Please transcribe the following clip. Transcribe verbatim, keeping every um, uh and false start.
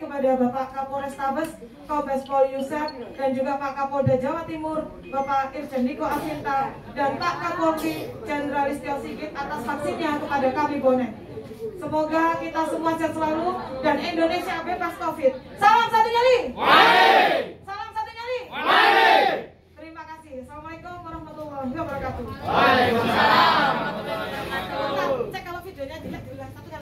kepada Bapak Kapolrestabes, Kombes Pol Yusef, dan juga Pak Kapolda Jawa Timur, Bapak Irjen Niko Afinta, dan Pak Kapolri Jenderal Listio Sigit atas vaksinnya kepada kami bonek. Semoga kita semua sehat selalu dan Indonesia bebas COVID. Salam satu nyali. Salam satu nyali. Terima kasih. Assalamualaikum warahmatullahi wabarakatuh. Waalaikumsalam.